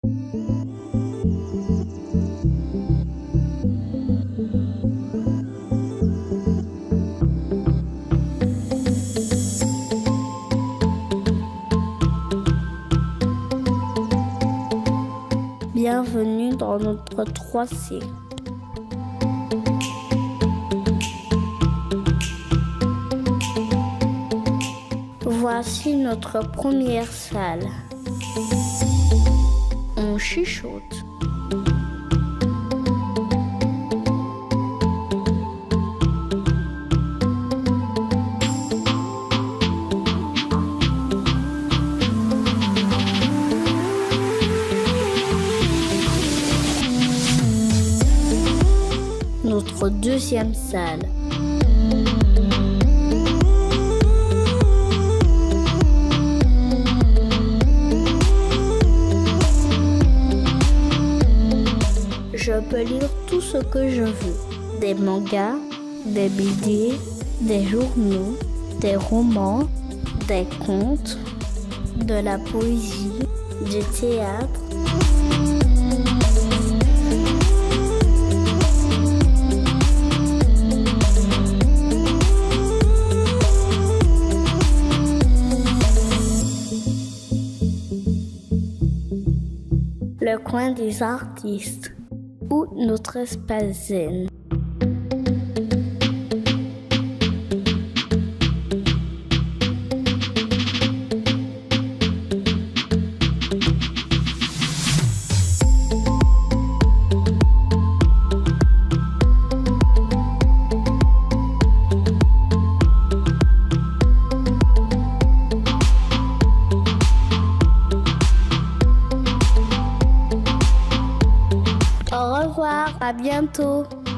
Bienvenue dans notre 3C. Voici notre première salle. On chuchote. Notre deuxième salle. Je peux lire tout ce que je veux. Des mangas, des BD, des journaux, des romans, des contes, de la poésie, du théâtre. Le coin des artistes ou notre espace zen. Au revoir, à bientôt.